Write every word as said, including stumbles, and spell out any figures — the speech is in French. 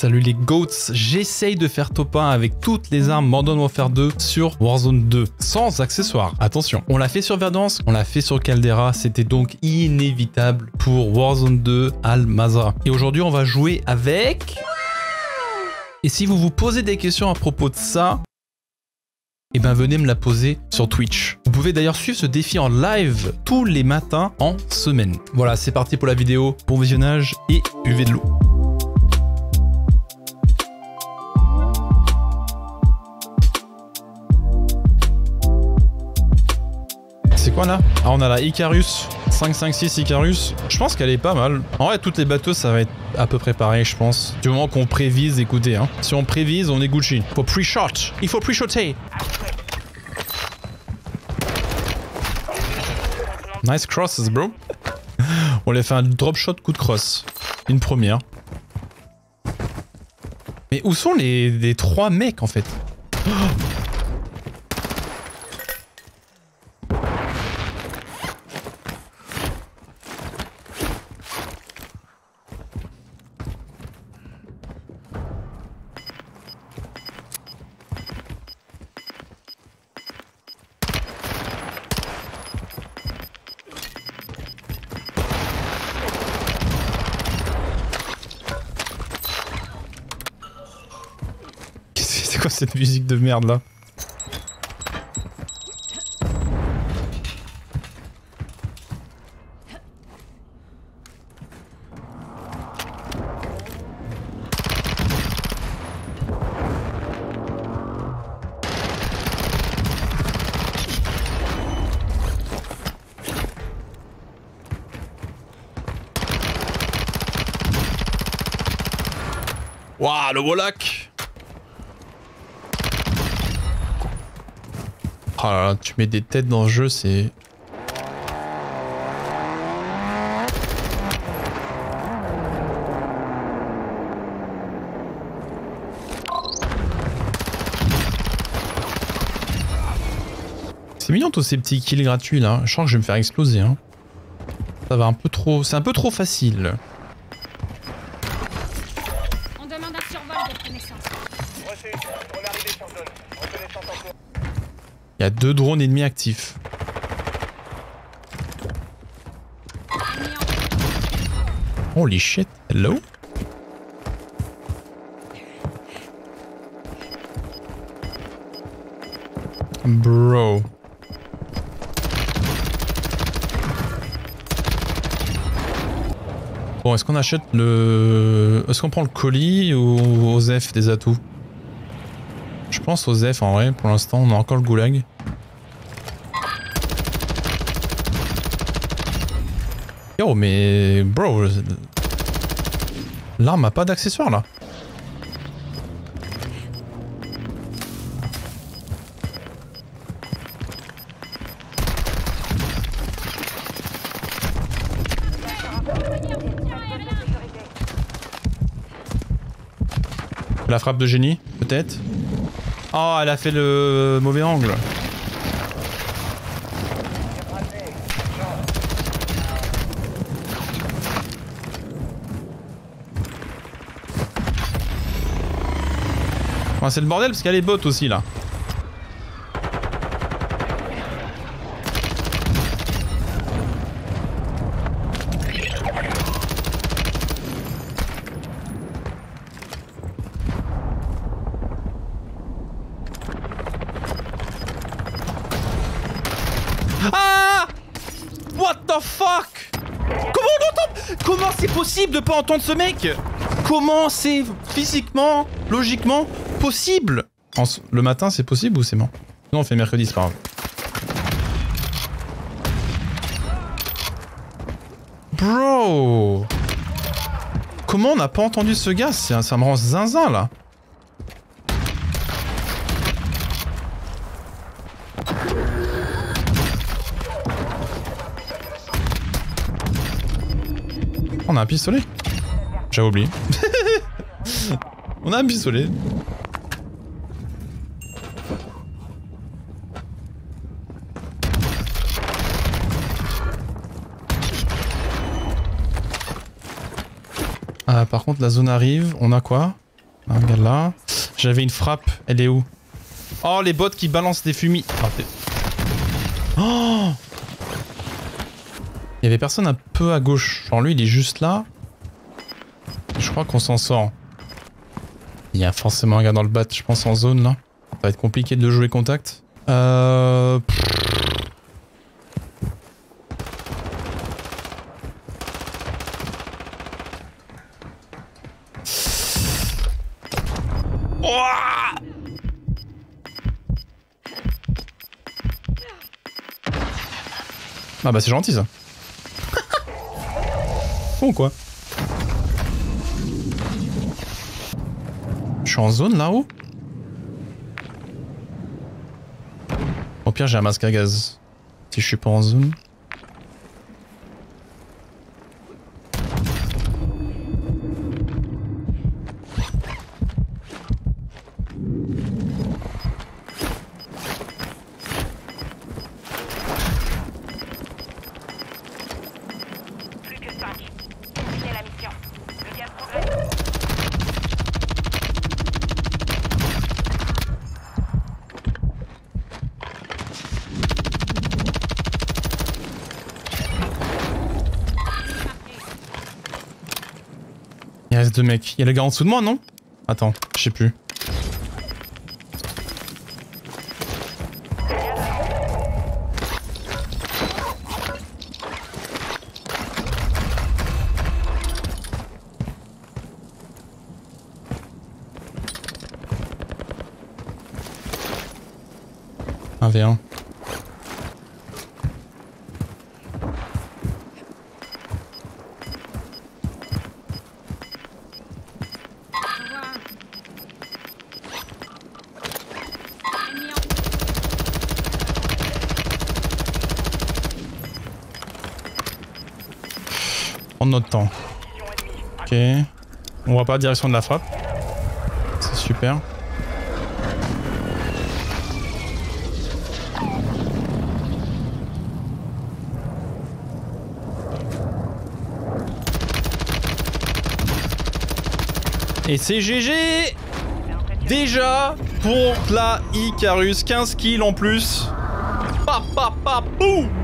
Salut les goats, j'essaye de faire top un avec toutes les armes Modern Warfare deux sur Warzone deux, sans accessoires. Attention, on l'a fait sur Verdansk, on l'a fait sur Caldera, c'était donc inévitable pour Warzone deux Al-Mazrah. Et aujourd'hui, on va jouer avec... Et si vous vous posez des questions à propos de ça, eh ben venez me la poser sur Twitch. Vous pouvez d'ailleurs suivre ce défi en live tous les matins en semaine. Voilà, c'est parti pour la vidéo, bon visionnage et buvez de l'eau. C'est quoi là? Ah, on a la Icarus, cinq cinq six Icarus. Je pense qu'elle est pas mal. En vrai, toutes les bateaux, ça va être à peu près pareil, je pense. Du moment qu'on prévise, écoutez, hein. Si on prévise, on est Gucci. Faut pre-shot. Il faut pre-shotter. Nice crosses, bro. On lui a fait un drop shot coup de crosse. Une première. Mais où sont les, les trois mecs, en fait? Oh, c'est quoi cette musique de merde là? Waouh, le Wallach! Oh là là, tu mets des têtes dans le jeu, c'est... C'est mignon tous ces petits kills gratuits là. Je sens que je vais me faire exploser. Hein. Ça va un peu trop... C'est un peu trop facile. On demande un survol de reconnaissance. Reçu. On est arrivé sur zone. Reconnaissance en cours. Il y a deux drones ennemis actifs. Holy shit, hello? Bro. Bon, est-ce qu'on achète le... Est-ce qu'on prend le colis ou aux F des atouts? Je pense aux F en vrai, pour l'instant, on a encore le goulag. Yo, mais... Bro... L'arme a pas d'accessoire, là. La frappe de génie, peut-être? Oh, elle a fait le mauvais angle. Enfin, c'est le bordel parce qu'il y a les bots aussi là. Ah! What the fuck? Comment on entend? Comment c'est possible de pas entendre ce mec? Comment c'est physiquement, logiquement possible? En le matin c'est possible ou c'est mort? Non, on fait mercredi, c'est pas grave. Bro! Comment on n'a pas entendu ce gars? Ça, ça me rend zinzin là. On a un pistolet? J'avais oublié. On a un pistolet. Ah, par contre, la zone arrive. On a quoi? Ah, regarde là. J'avais une frappe. Elle est où? Oh, les bots qui balancent des fumis. Oh, il y avait personne un peu à gauche. Genre lui, il est juste là. Je crois qu'on s'en sort. Il y a forcément un gars dans le bat, je pense, en zone là. Ça va être compliqué de le jouer contact. Euh... Ouah, ah bah c'est gentil ça. Bon quoi. Je suis en zone là-haut. Au pire j'ai un masque à gaz. Si je suis pas en zone. Il reste deux mecs. Il y a le gars en dessous de moi, non? Attends, je sais plus. un v un. Prendre notre temps. Ok. On va pas direction de la frappe. C'est super. Et c'est G G déjà pour la Icarus. quinze kills en plus. Pa pa pa pou.